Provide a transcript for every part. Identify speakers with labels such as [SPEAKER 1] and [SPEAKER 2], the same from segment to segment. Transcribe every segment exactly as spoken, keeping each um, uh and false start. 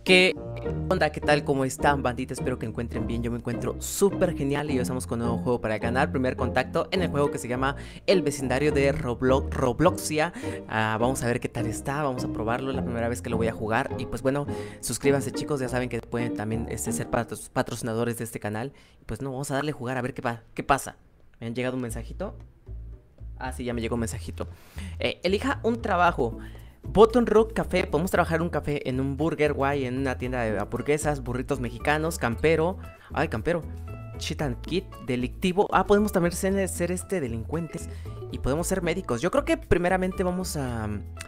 [SPEAKER 1] ¿Qué onda? ¿Qué tal? ¿Cómo están, bandita? Espero que encuentren bien. Yo me encuentro súper genial y hoy estamos con un nuevo juego para ganar primer contacto en el juego que se llama El Vecindario de Roblox, Robloxia. Uh, vamos a ver qué tal está, vamos a probarlo, la primera vez que lo voy a jugar. Y pues bueno, suscríbanse, chicos, ya saben que pueden también este, ser patro patrocinadores de este canal. Y pues no, vamos a darle a jugar a ver qué, pa qué pasa. ¿Me han llegado un mensajito? Ah, sí, ya me llegó un mensajito. Eh, elija un trabajo. Button Rock Café, podemos trabajar en un café, en un Burger Guay, en una tienda de hamburguesas, burritos mexicanos, campero. Ay, campero. Cheat and Kit, delictivo. Ah, podemos también ser, ser este delincuentes. Y podemos ser médicos. Yo creo que primeramente vamos a...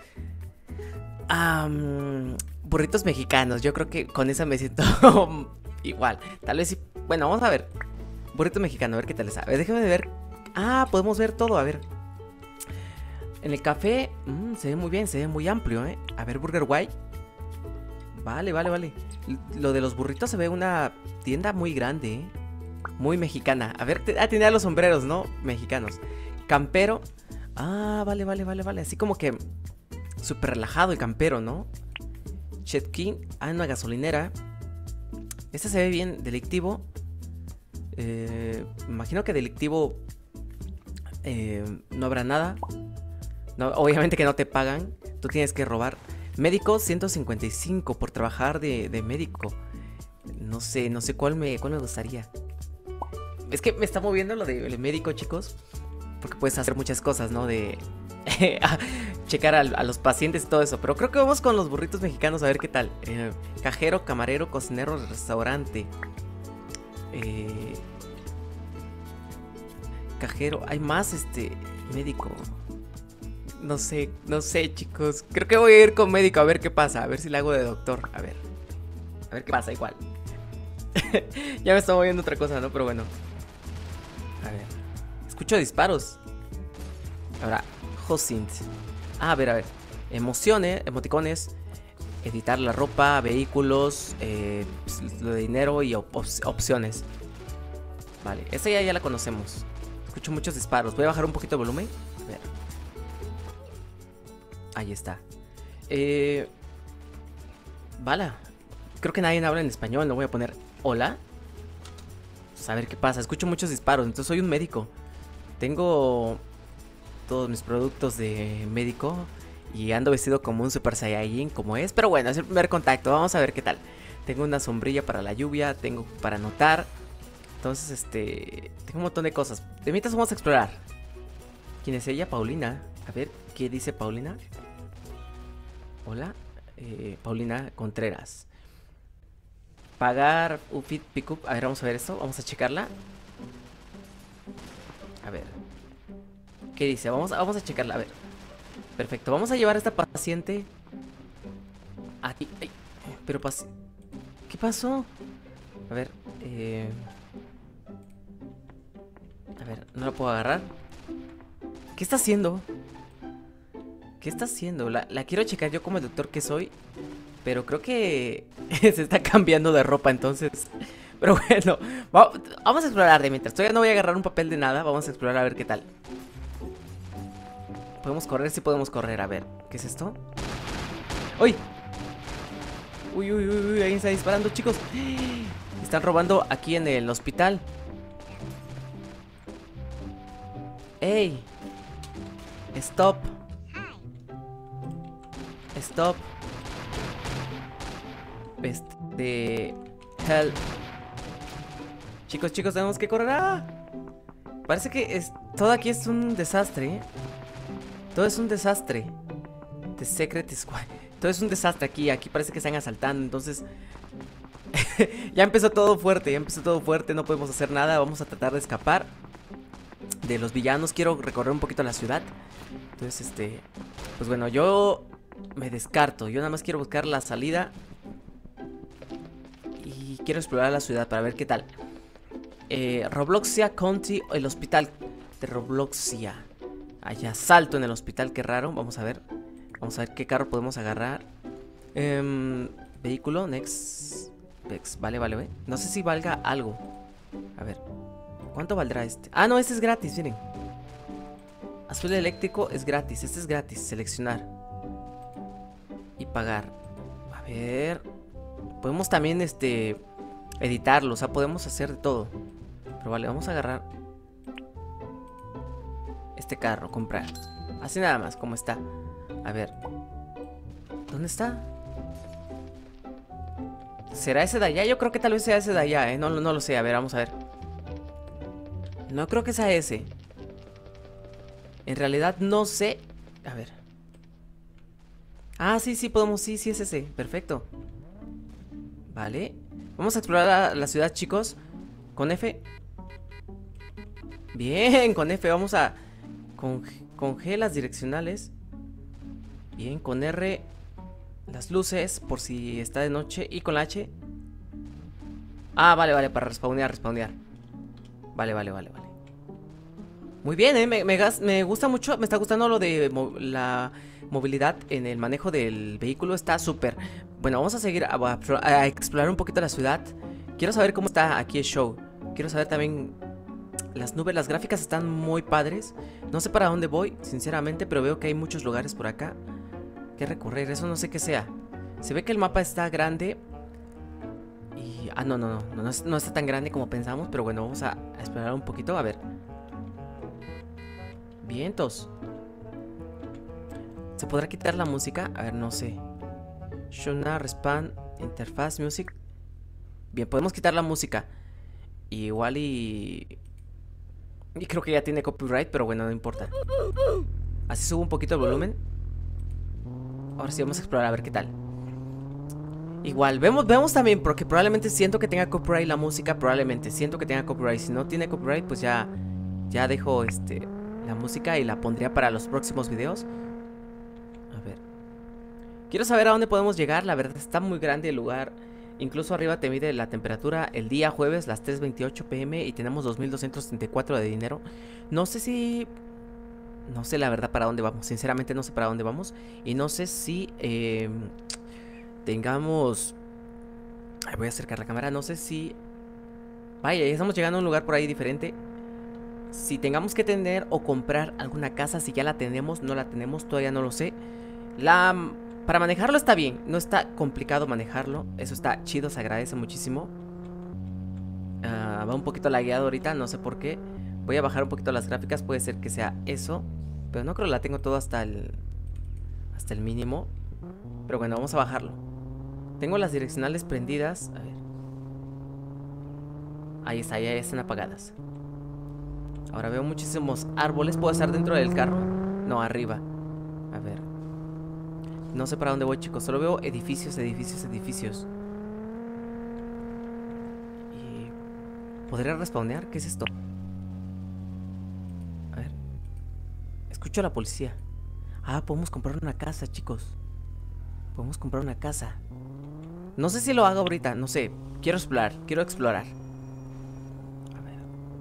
[SPEAKER 1] a um, burritos mexicanos. Yo creo que con esa me siento igual. Tal vez sí. Bueno, vamos a ver. Burrito mexicano, a ver qué tal les sabe. Déjenme ver. Ah, podemos ver todo, a ver. En el café, mmm, se ve muy bien, se ve muy amplio, ¿eh? A ver, Burger Guay. Vale, vale, vale. Lo de los burritos se ve una tienda muy grande, ¿eh? Muy mexicana. A ver, ah, tiene los sombreros, ¿no? Mexicanos. Campero. Ah, vale, vale, vale, vale. Así como que súper relajado y campero, ¿no? Chetkin. Ah, una gasolinera. Este se ve bien, delictivo. Eh, imagino que delictivo eh, no habrá nada. No, obviamente que no te pagan. Tú tienes que robar. Médico, ciento cincuenta y cinco por trabajar de, de médico. No sé, no sé cuál me, cuál me gustaría. Es que me está moviendo lo de médico, chicos. Porque puedes hacer muchas cosas, ¿no? De checar a, a los pacientes y todo eso. Pero creo que vamos con los burritos mexicanos a ver qué tal. eh, Cajero, camarero, cocinero, restaurante. eh, Cajero, hay más este médico. No sé, no sé, chicos. Creo que voy a ir con médico a ver qué pasa. A ver si le hago de doctor. A ver. A ver qué pasa, igual. Ya me está moviendo otra cosa, ¿no? Pero bueno. A ver. Escucho disparos. Ahora, Josint. Ah, a ver, a ver. Emociones, emoticones. Editar la ropa, vehículos. Eh, lo de dinero y op opciones. Vale, esa ya, ya la conocemos. Escucho muchos disparos. Voy a bajar un poquito el volumen. A ver. Ahí está. Eh... Vale. Creo que nadie habla en español. No voy a poner hola. Pues a ver qué pasa. Escucho muchos disparos. Entonces soy un médico. Tengo todos mis productos de médico. Y ando vestido como un Super Saiyajin, como es. Pero bueno, es el primer contacto. Vamos a ver qué tal. Tengo una sombrilla para la lluvia. Tengo para anotar. Entonces, este... tengo un montón de cosas. De mientras vamos a explorar. ¿Quién es ella? Paulina. A ver, ¿qué dice Paulina? Hola, eh, Paulina Contreras. Pagar Ufit Pickup. A ver, vamos a ver esto. Vamos a checarla. A ver. ¿Qué dice? Vamos, vamos a checarla. A ver. Perfecto. Vamos a llevar a esta paciente aquí. Ay, pero pas... ¿Qué pasó? A ver. Eh... A ver, no la puedo agarrar. ¿Qué está haciendo? ¿Qué está haciendo? La, la quiero checar yo como el doctor que soy. Pero creo que se está cambiando de ropa entonces. Pero bueno, vamos a explorar de mientras. Todavía no voy a agarrar un papel de nada. Vamos a explorar a ver qué tal. ¿Podemos correr? Sí podemos correr, a ver. ¿Qué es esto? ¡Uy! Uy, uy, uy, uy, alguien está disparando, chicos. Están robando aquí en el hospital. ¡Ey! Stop. Stop. Este... Help. Chicos, chicos, tenemos que correr. ¡Ah! Parece que es... todo aquí es un desastre, ¿eh? Todo es un desastre. The Secret Squad. Todo es un desastre aquí. Aquí parece que están asaltando. Entonces... ya empezó todo fuerte. Ya empezó todo fuerte. No podemos hacer nada. Vamos a tratar de escapar de los villanos. Quiero recorrer un poquito la ciudad. Entonces, este... pues bueno, yo... me descarto. Yo nada más quiero buscar la salida. Y quiero explorar la ciudad para ver qué tal. eh, Robloxia County. El hospital de Robloxia. Hay asalto en el hospital, qué raro. Vamos a ver. Vamos a ver qué carro podemos agarrar. eh, Vehículo, next, next. Vale, vale, vale. No sé si valga algo. A ver, ¿cuánto valdrá este? Ah, no, este es gratis, miren. Azul eléctrico es gratis. Este es gratis, seleccionar y pagar. A ver, Podemos también, este, editarlo, o sea, podemos hacer de todo. Pero vale, vamos a agarrar este carro, comprar. Así nada más, como está. A ver. ¿Dónde está? ¿Será ese de allá? Yo creo que tal vez sea ese de allá, ¿eh? No, no lo sé, a ver, vamos a ver. No creo que sea ese. En realidad no sé. A ver. Ah, sí, sí, podemos, sí, sí es ese. Perfecto. Vale. Vamos a explorar la, la ciudad, chicos. Con F. Bien, con F vamos a... Con, con G las direccionales. Bien, con R las luces, por si está de noche. Y con la H. Ah, vale, vale, para respawnear, respawnear. Vale, vale, vale, vale. Muy bien, eh, me, me, me gusta mucho. Me está gustando lo de mo la movilidad en el manejo del vehículo. Está súper. Bueno, vamos a seguir a, a, a explorar un poquito la ciudad. Quiero saber cómo está aquí el show. Quiero saber también las nubes, las gráficas están muy padres. No sé para dónde voy, sinceramente, pero veo que hay muchos lugares por acá que recorrer. Eso no sé qué sea. Se ve que el mapa está grande. Y... Ah, no, no, no, no, no, no está tan grande como pensamos. Pero bueno, vamos a, a explorar un poquito. A ver. Vientos. ¿Se podrá quitar la música? A ver, no sé. Shona, Respan, Interfaz, Music. Bien, podemos quitar la música. Igual y... Y creo que ya tiene copyright, pero bueno, no importa. Así subo un poquito el volumen. Ahora sí vamos a explorar a ver qué tal. Igual, vemos, vemos también, porque probablemente siento que tenga copyright la música. Probablemente, siento que tenga copyright. Si no tiene copyright, pues ya... Ya dejo este... la música y la pondría para los próximos videos. A ver. Quiero saber a dónde podemos llegar. La verdad está muy grande el lugar. Incluso arriba te mide la temperatura el día jueves, las tres veintiocho pm. Y tenemos dos mil doscientos setenta y cuatro de dinero. No sé si... No sé la verdad para dónde vamos. Sinceramente no sé para dónde vamos. Y no sé si... Eh, tengamos... Ay, voy a acercar la cámara. No sé si... Vaya, ya estamos llegando a un lugar por ahí diferente. Si tengamos que tener o comprar alguna casa. Si ya la tenemos, no la tenemos, todavía no lo sé. La... Para manejarlo está bien, no está complicado manejarlo. Eso está chido, se agradece muchísimo. uh, Va un poquito lagueado ahorita, no sé por qué. Voy a bajar un poquito las gráficas, puede ser que sea eso. Pero no creo que la tengo todo hasta el... Hasta el mínimo. Pero bueno, vamos a bajarlo. Tengo las direccionales prendidas. A ver. Ahí está, ya están apagadas. Ahora veo muchísimos árboles. ¿Puedo estar dentro del carro? No, arriba. A ver. No sé para dónde voy, chicos. Solo veo edificios, edificios, edificios. Y... ¿podría respawnear? ¿Qué es esto? A ver. Escucho a la policía. Ah, podemos comprar una casa, chicos. Podemos comprar una casa. No sé si lo hago ahorita, no sé. Quiero explorar, quiero explorar. A ver.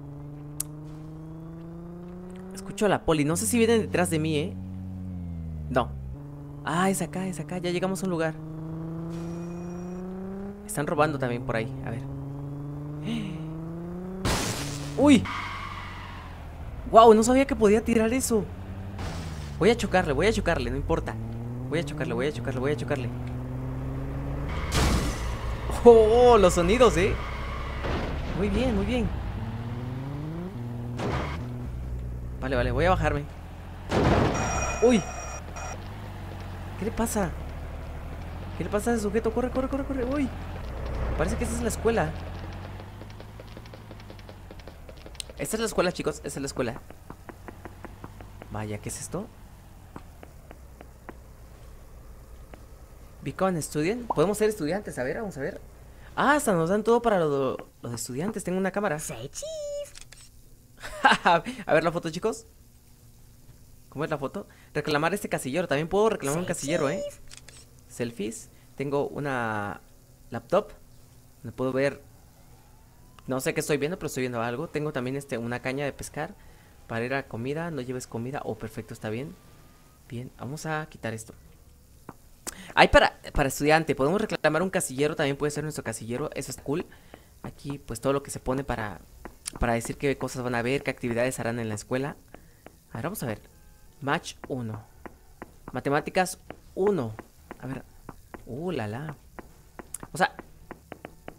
[SPEAKER 1] Escucho a la poli. No sé si vienen detrás de mí, ¿eh? No. Ah, es acá, es acá. Ya llegamos a un lugar. Están robando también por ahí. A ver. ¡Uy! ¡Wow! No sabía que podía tirar eso. Voy a chocarle, voy a chocarle, no importa. Voy a chocarle, voy a chocarle, voy a chocarle. ¡Oh! Los sonidos, ¿eh? Muy bien, muy bien. Vale, vale, voy a bajarme. ¡Uy! ¿Qué le pasa? ¿Qué le pasa a ese sujeto? Corre, corre, corre, corre. ¡Uy! Parece que esa es la escuela. Esta es la escuela, chicos. Esta es la escuela. Vaya, ¿qué es esto? Become student. Podemos ser estudiantes. A ver, vamos a ver. Ah, hasta nos dan todo para los lo de estudiantes. Tengo una cámara.
[SPEAKER 2] Say cheese.
[SPEAKER 1] A ver la foto, chicos. ¿Cómo es la foto? Reclamar este casillero. También puedo reclamar un casillero, ¿eh? Selfies. Tengo una laptop donde puedo ver... No sé qué estoy viendo, pero estoy viendo algo. Tengo también este una caña de pescar para ir a comida. No lleves comida. Oh, perfecto, está bien. Bien, vamos a quitar esto. Hay para, para estudiante. Podemos reclamar un casillero. También puede ser nuestro casillero. Eso está cool. Aquí pues todo lo que se pone para... Para decir qué cosas van a ver, qué actividades harán en la escuela. A ver, vamos a ver. Match uno. Matemáticas uno. A ver. Uh, la la. O sea,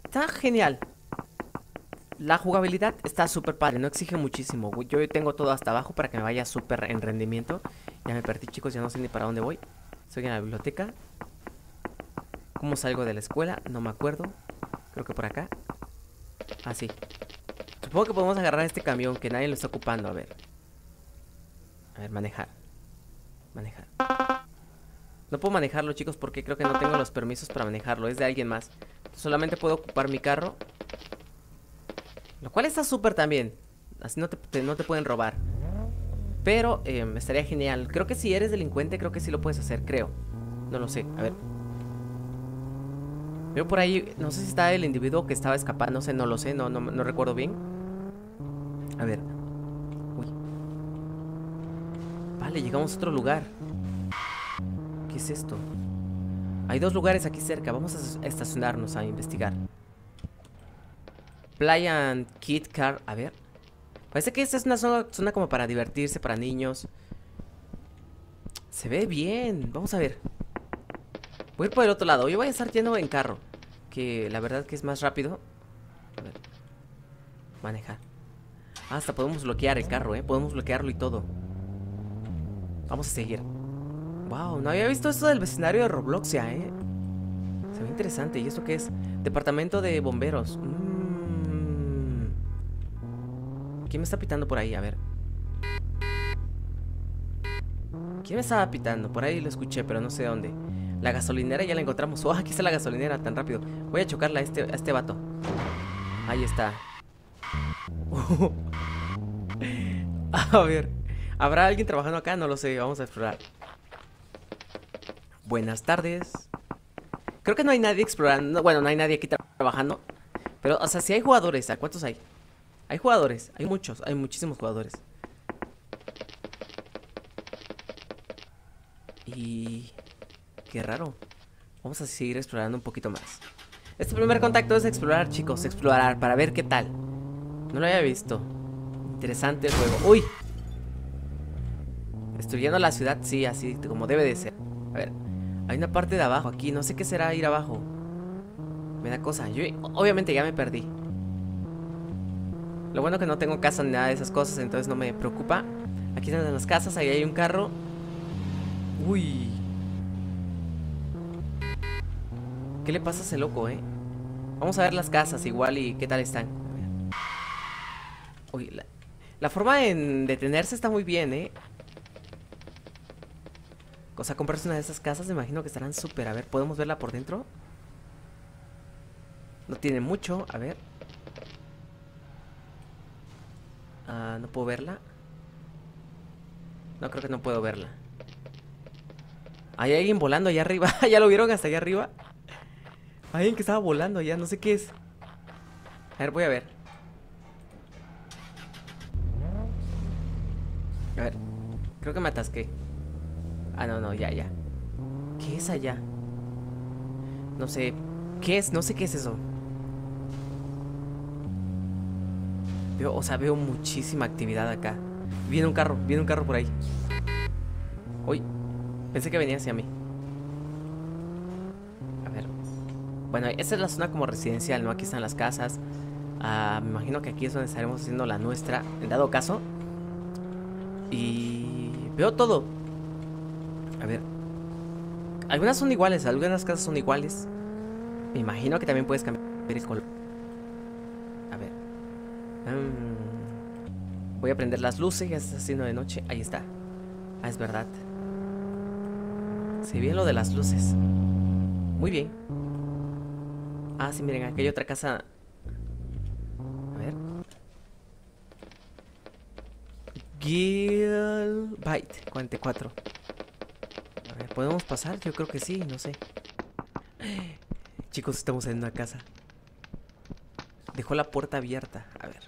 [SPEAKER 1] Está genial. La jugabilidad está súper padre, no exige muchísimo. Yo tengo todo hasta abajo para que me vaya súper en rendimiento. Ya me perdí, chicos, ya no sé ni para dónde voy. Estoy en la biblioteca. ¿Cómo salgo de la escuela? No me acuerdo. Creo que por acá. Ah, sí. Supongo que podemos agarrar este camión que nadie lo está ocupando. A ver. A ver, manejar. Manejar. No puedo manejarlo, chicos, porque creo que no tengo los permisos para manejarlo. Es de alguien más. Solamente puedo ocupar mi carro. Lo cual está súper también. Así no te, te- no te pueden robar. Pero eh, estaría genial. Creo que si eres delincuente, creo que sí lo puedes hacer, creo. No lo sé, a ver. Veo por ahí, no sé si está el individuo que estaba escapando. No sé, no lo sé, no, no, no recuerdo bien. A ver. Uy. Vale, llegamos a otro lugar. ¿Qué es esto? Hay dos lugares aquí cerca. Vamos a estacionarnos a investigar. Playa and Kid Car. A ver. Parece que esta es una zona, zona como para divertirse, para niños. Se ve bien. Vamos a ver. Voy a ir por el otro lado. Yo voy a estar yendo en carro, que la verdad que es más rápido. A ver. Manejar. Ah, hasta podemos bloquear el carro, ¿eh? Podemos bloquearlo y todo. Vamos a seguir. Wow, no había visto esto del vecindario de Robloxia, ¿eh? Se ve interesante. ¿Y esto qué es? Departamento de bomberos. Mm. ¿Quién me está pitando por ahí? A ver. ¿Quién me estaba pitando? Por ahí lo escuché, pero no sé dónde. La gasolinera ya la encontramos. Oh, aquí está la gasolinera, tan rápido. Voy a chocarla a este, a este vato. Ahí está. A ver. ¿Habrá alguien trabajando acá? No lo sé, vamos a explorar. Buenas tardes. Creo que no hay nadie explorando. Bueno, no hay nadie aquí tra- trabajando. Pero, o sea, si hay jugadores, ¿a cuántos hay? Hay jugadores, hay muchos, hay muchísimos jugadores. Y... qué raro. Vamos a seguir explorando un poquito más. Este primer contacto es explorar, chicos, explorar, para ver qué tal. No lo había visto. Interesante el juego. ¡Uy! Destruyendo la ciudad, sí, así como debe de ser. A ver, hay una parte de abajo aquí, no sé qué será ir abajo. Me da cosa, yo obviamente ya me perdí. Lo bueno que no tengo casa ni nada de esas cosas, entonces no me preocupa. Aquí están las casas, ahí hay un carro. Uy. ¿Qué le pasa a ese loco, eh? Vamos a ver las casas igual y qué tal están. Uy, la, la forma en detenerse está muy bien, eh. O sea, comprarse una de esas casas, me imagino que estarán súper. A ver, ¿podemos verla por dentro? No tiene mucho, a ver. Ah, no puedo verla. No, creo que no puedo verla. Hay alguien volando allá arriba. ¿Ya lo vieron hasta allá arriba? Hay alguien que estaba volando allá, no sé qué es. A ver, voy a ver. A ver, creo que me atasqué. Ah, no, no, ya, ya. ¿Qué es allá? No sé. ¿Qué es? No sé qué es eso. Veo, o sea, veo muchísima actividad acá. Viene un carro, viene un carro por ahí. Uy, pensé que venía hacia mí. A ver. Bueno, esta es la zona como residencial, ¿no? Aquí están las casas. Ah, me imagino que aquí es donde estaremos haciendo la nuestra, en dado caso. Y veo todo. A ver. Algunas son iguales, algunas casas son iguales. Me imagino que también puedes cambiar el color. A ver. Um, voy a prender las luces, ya se está haciendo de noche. Ahí está. Ah, es verdad. Se ve bien lo de las luces. Muy bien. Ah, sí, miren, aquí hay otra casa. A ver. Gilbite cuarenta y cuatro. A ver, ¿podemos pasar? Yo creo que sí, no sé. Chicos, estamos en una casa. Dejó la puerta abierta. A ver.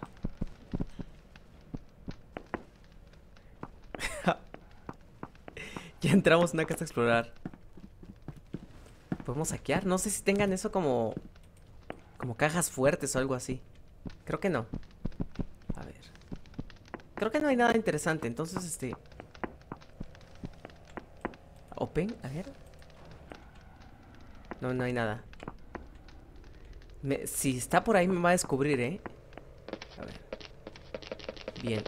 [SPEAKER 1] Ya entramos en una casa a explorar. ¿Podemos saquear? No sé si tengan eso como... como cajas fuertes o algo así. Creo que no. A ver. Creo que no hay nada interesante. Entonces, este... Open, a ver. No, no hay nada. Me- si está por ahí me va a descubrir, ¿eh? A ver. Bien.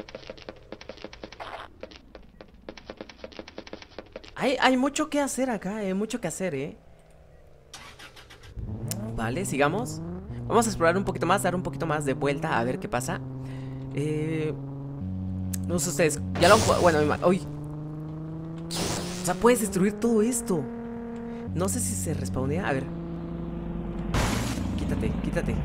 [SPEAKER 1] Hay, hay mucho que hacer acá, hay mucho que hacer, ¿eh? Vale, sigamos. Vamos a explorar un poquito más, dar un poquito más de vuelta a ver qué pasa. Eh... No sé ustedes, ya lo han jugado. Bueno, mi uy. O sea, puedes destruir todo esto. No sé si se respawnea. A ver. Quítate, quítate.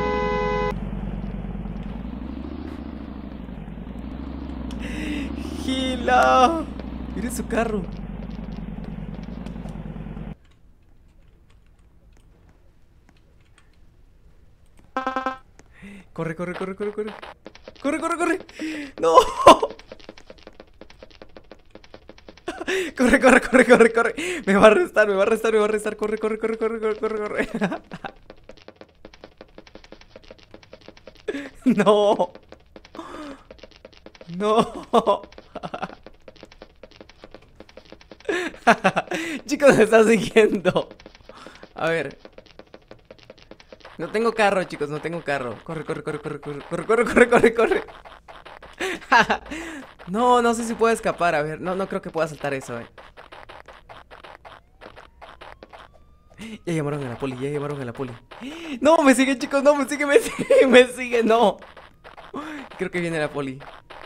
[SPEAKER 1] ¡Gila! Miren su carro. Corre, corre, corre, corre, corre. Corre, corre, corre. No. Corre, corre, corre, corre, corre. Me va a arrestar, me va a arrestar, me va a arrestar. Corre, corre, corre, corre, corre, corre, corre. No. No. Chicos, me está siguiendo. A ver. No tengo carro, chicos, no tengo carro. Corre, corre, corre, corre, corre, corre, corre, corre, corre, corre. No, no sé si puedo escapar. A ver, no, no creo que pueda saltar eso, eh. Ya llamaron a la poli, ya llamaron a la poli. No, me sigue, chicos, no, me sigue, me sigue, me sigue, no. Creo que viene la poli.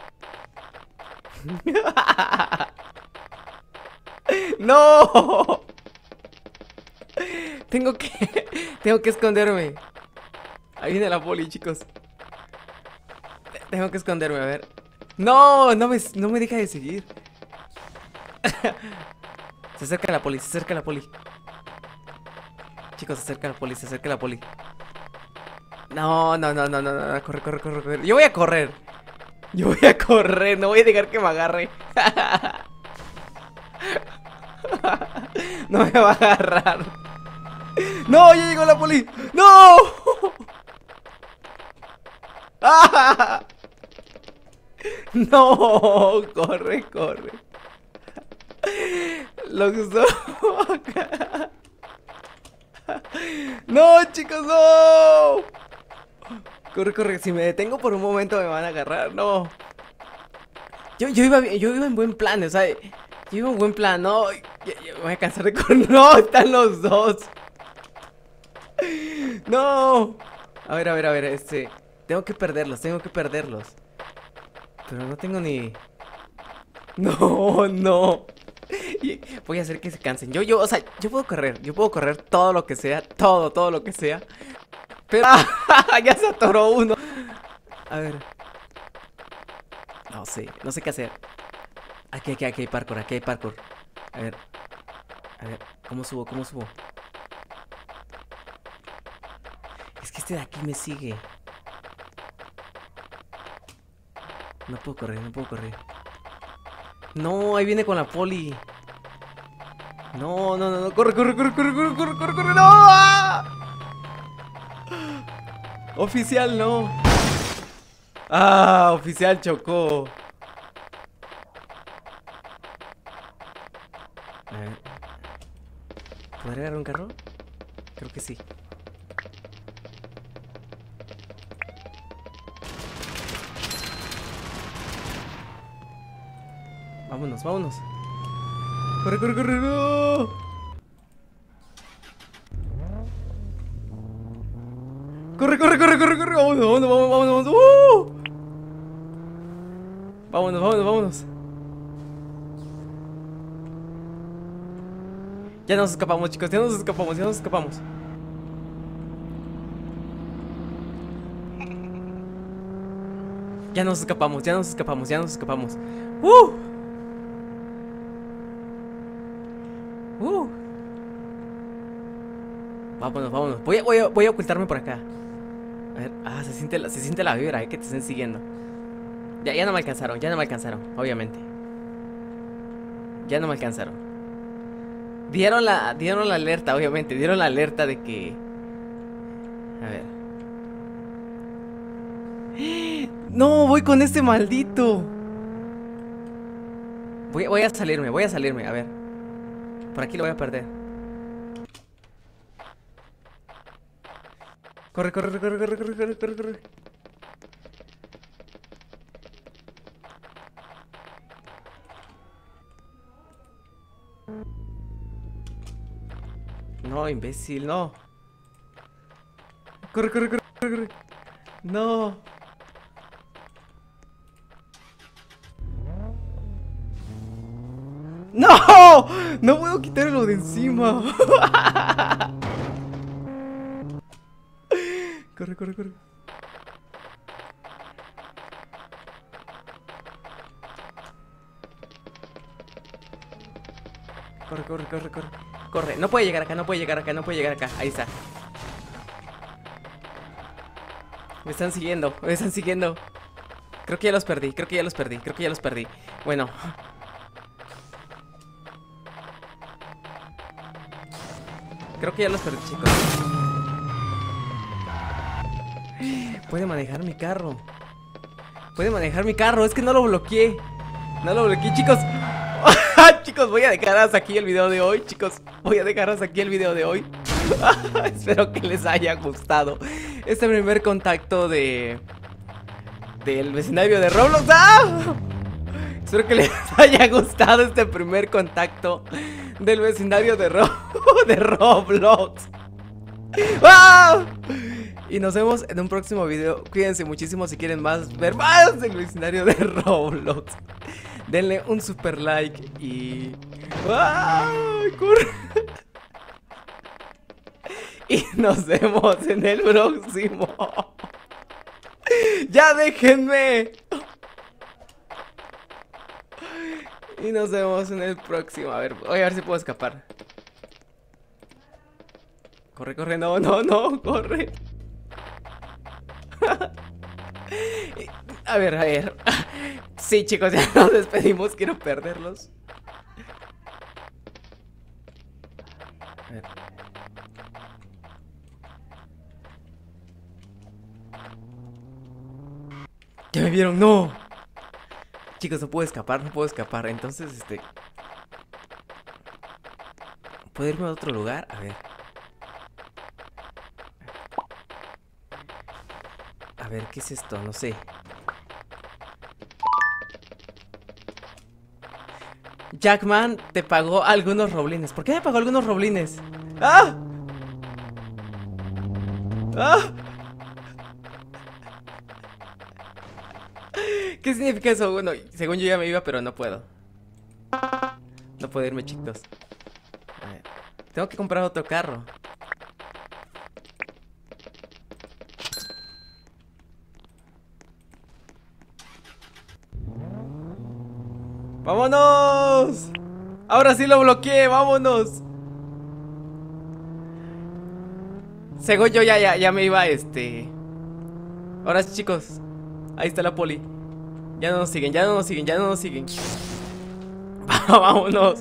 [SPEAKER 1] No. Tengo que, tengo que esconderme. Ahí viene la poli, chicos. Tengo que esconderme, a ver. No, no me, no me deja de seguir. Se acerca la poli, se acerca la poli. Chicos, se acerca la poli, se acerca la poli. No, no, no, no, no, no, corre, corre, corre, corre. Yo voy a correr. Yo voy a correr, no voy a dejar que me agarre. No me va a agarrar. No, ya llegó la poli. No. No, corre, corre. Lo que usó. No, chicos, no. Corre, corre. Si me detengo por un momento me van a agarrar. No. Yo, yo iba bien, yo iba en buen plan, o sea, yo iba en buen plan, no. Ya- ya me voy a cansar de correr. No, están los dos. No. A ver, a ver, a ver, este. Tengo que perderlos, tengo que perderlos. Pero no tengo ni. No, no. Y voy a hacer que se cansen. Yo, yo, o sea, yo puedo correr. Yo puedo correr todo lo que sea. Todo, todo lo que sea. Pero. Ya se atoró uno. A ver. No sé, no sé qué hacer. Aquí, aquí, aquí hay parkour, aquí hay parkour. A ver. A ver, ¿cómo subo? ¿Cómo subo? Es que este de aquí me sigue. No puedo correr, no puedo correr. No, ahí viene con la poli. No, no, no, no. Corre, corre, corre, corre, corre, corre, corre, corre. No. ¡Ah! Oficial, no. Ah, oficial chocó. A ver. ¿Podré agarrar un carro? Creo que sí. Vámonos, vámonos. Corre, corre, corre, no. Corre, corre, corre, corre, corre. Vámonos, vámonos, vámonos, vámonos. ¡Uh! Vámonos, vámonos, vámonos. Ya nos escapamos, chicos, ya nos escapamos, ya nos escapamos. Ya nos escapamos, ya nos escapamos, ya nos escapamos. ¡Uh! ¡Uh! Vámonos, vámonos. Voy a, voy a, voy a ocultarme por acá. A ver, ah, se siente la, se siente la vibra, eh, que te estén siguiendo. Ya, ya no me alcanzaron, ya no me alcanzaron, obviamente. Ya no me alcanzaron. Dieron la, dieron la alerta, obviamente. Dieron la alerta de que... A ver. No, voy con este maldito. Voy, voy a salirme, voy a salirme, a ver. Por aquí lo voy a perder. Corre, corre, corre, corre, corre, corre, corre, corre. No, imbécil, no. Corre, corre, corre, corre, corre. No. ¡No! No puedo quitarlo de encima. Corre, corre, corre. Corre, corre, corre, corre. Corre, no puede llegar acá, no puede llegar acá, no puede llegar acá. Ahí está. Me están siguiendo, me están siguiendo. Creo que ya los perdí, creo que ya los perdí, creo que ya los perdí. Bueno. Creo que ya los perdí, chicos. Puede manejar mi carro. Puede manejar mi carro, es que no lo bloqueé. No lo bloqueé, chicos. Chicos, voy a dejar hasta aquí el video de hoy. Chicos, voy a dejar hasta aquí el video de hoy. Espero que les haya gustado este primer contacto de del vecindario de Roblox. ¡Ah! Espero que les haya gustado este primer contacto del vecindario de, Ro de Roblox. ¡Ah! Y nos vemos en un próximo video. Cuídense muchísimo si quieren más ver más del vecindario de Roblox. Denle un super like y... ¡ay, corre! Y nos vemos en el próximo. ¡Ya déjenme! Y nos vemos en el próximo. A ver, voy a ver si puedo escapar. Corre, corre, no, no, no, corre. A ver, a ver. Sí, chicos, ya nos despedimos. Quiero perderlos. A ver. Ya me vieron, no. Chicos, no puedo escapar, no puedo escapar. Entonces, este... ¿puedo irme a otro lugar? A ver. A ver, ¿qué es esto? No sé. Jackman te pagó algunos roblines. ¿Por qué me pagó algunos roblines? ¡Ah! ¡Ah! ¿Qué significa eso? Bueno, según yo ya me iba, pero no puedo. No puedo irme, chicos. A ver. Tengo que comprar otro carro. ¡Vámonos! Ahora sí lo bloqueé, vámonos. Según yo ya, ya, ya me iba, este... Ahora sí, chicos. Ahí está la poli. Ya no nos siguen, ya no nos siguen, ya no nos siguen. Vámonos.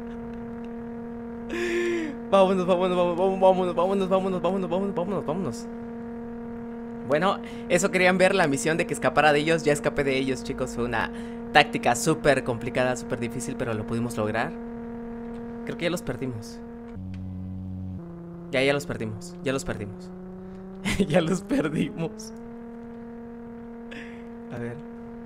[SPEAKER 1] Vámonos, vámonos, vámonos, vámonos, vámonos, vámonos, vámonos, vámonos, vámonos, vámonos. Bueno, eso querían ver, la misión de que escapara de ellos. Ya escapé de ellos, chicos. Fue una táctica súper complicada, súper difícil, pero lo pudimos lograr. Creo que ya los perdimos. Ya, ya los perdimos, ya los perdimos. Ya los perdimos. A ver.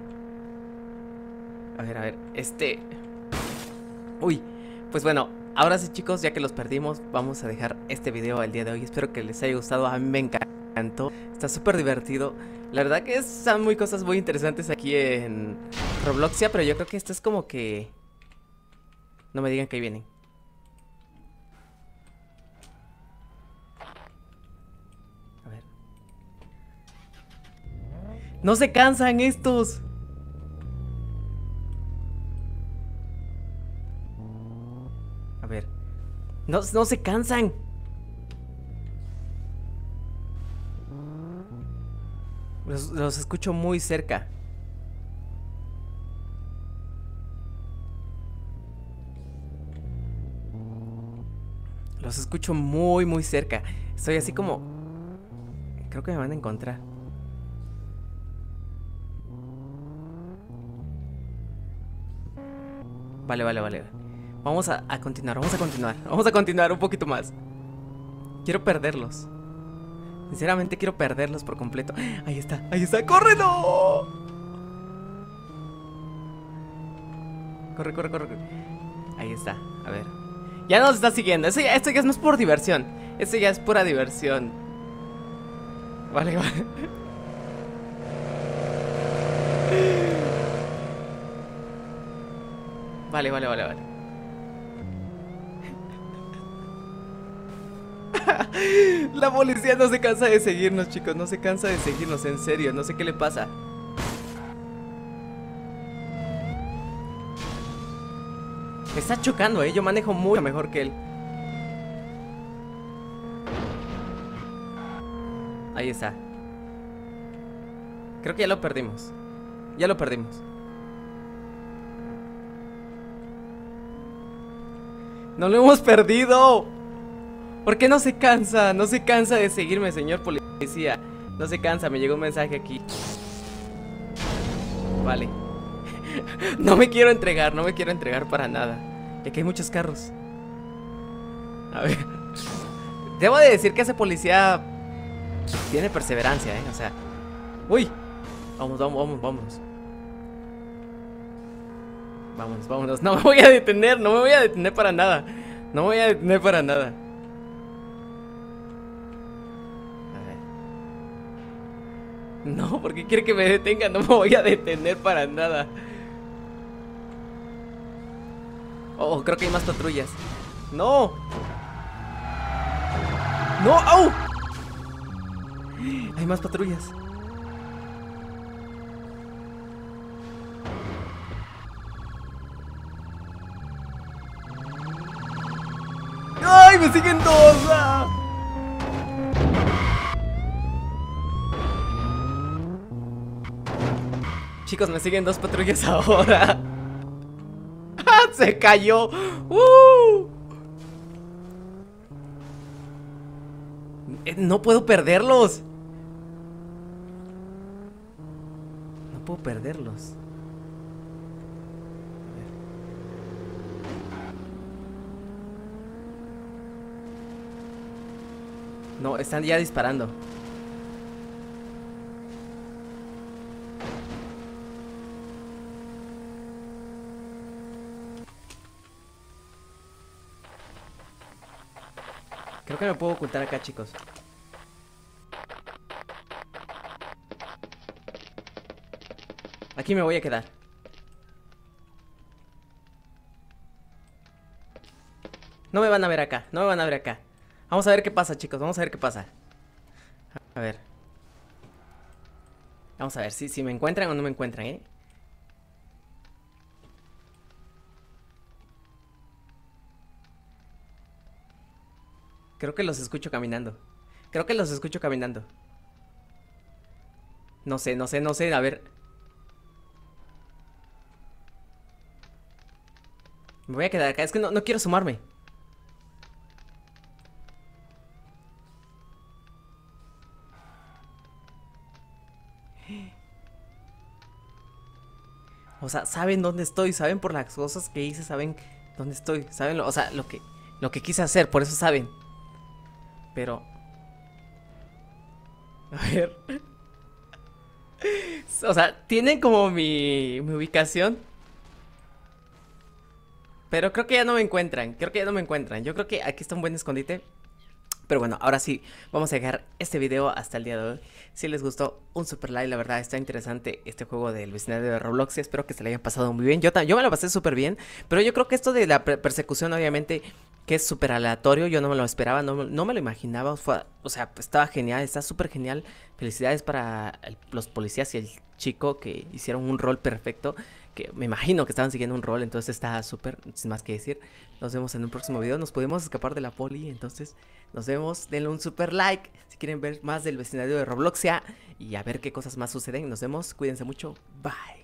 [SPEAKER 1] A ver, a ver, este... Uy, pues bueno, ahora sí, chicos, ya que los perdimos, vamos a dejar este video el día de hoy. Espero que les haya gustado, a mí me encantó. Está súper divertido. La verdad que son muy cosas muy interesantes aquí en Robloxia, pero yo creo que esto es como que... No me digan que ahí vienen. A ver. ¡No se cansan estos! A ver. No, no se cansan. Los, los escucho muy cerca. Los escucho muy, muy cerca. Estoy así como... Creo que me van a encontrar. Vale, vale, vale. Vamos a, a continuar, vamos a continuar. Vamos a continuar un poquito más. Quiero perderlos. Sinceramente quiero perderlos por completo. Ahí está, ahí está, ¡corre, no! Corre, corre, corre, corre. Ahí está, a ver. Ya nos está siguiendo, esto ya, esto ya es más por diversión. Esto ya es pura diversión. Vale, vale. Vale, vale, vale, vale. La policía no se cansa de seguirnos, chicos. No se cansa de seguirnos, en serio. No sé qué le pasa. Me está chocando, eh. Yo manejo mucho mejor que él. Ahí está. Creo que ya lo perdimos. Ya lo perdimos. ¡No lo hemos perdido! ¿Por qué no se cansa? No se cansa de seguirme, señor policía. No se cansa, me llegó un mensaje aquí. Vale. No me quiero entregar, no me quiero entregar para nada. Y aquí hay muchos carros. A ver. Debo de decir que ese policía tiene perseverancia, eh, o sea. Uy. Vamos, vamos, vamos, vamos. Vámonos, vámonos. No me voy a detener, no me voy a detener para nada. No me voy a detener para nada. A ver. No, porque quiere que me detenga. No me voy a detener para nada. Oh, creo que hay más patrullas. No. No, au. Hay más patrullas. ¡Ay, me siguen dos! ¡Ah! Chicos, me siguen dos patrullas ahora. ¡Se cayó! ¡Uh! No puedo perderlos. No puedo perderlos. No, están ya disparando. Creo que me puedo ocultar acá, chicos. Aquí me voy a quedar. No me van a ver acá, no me van a ver acá. Vamos a ver qué pasa, chicos, vamos a ver qué pasa. A ver. Vamos a ver si, si me encuentran o no me encuentran, ¿eh? Creo que los escucho caminando. Creo que los escucho caminando. No sé, no sé, no sé, a ver. Me voy a quedar acá, es que no, no quiero sumarme. O sea, saben dónde estoy, saben por las cosas que hice, saben dónde estoy, saben, lo, o sea, lo que, lo que quise hacer, por eso saben. Pero... A ver... O sea, tienen como mi, mi ubicación. Pero creo que ya no me encuentran, creo que ya no me encuentran. Yo creo que aquí está un buen escondite. Pero bueno, ahora sí, vamos a dejar este video hasta el día de hoy. Si les gustó, un super like, la verdad está interesante este juego del vecindario de Roblox. Espero que se le hayan pasado muy bien. Yo, yo me lo pasé súper bien, pero yo creo que esto de la persecución, obviamente, que es súper aleatorio, yo no me lo esperaba, no, no me lo imaginaba. Fue, o sea, estaba genial, está súper genial. Felicidades para el, los policías y el chico que hicieron un rol perfecto. Que me imagino que estaban siguiendo un rol, entonces está súper, sin más que decir. Nos vemos en un próximo video, nos podemos escapar de la poli, entonces nos vemos, denle un super like si quieren ver más del vecindario de Robloxia y a ver qué cosas más suceden. Nos vemos, cuídense mucho, bye.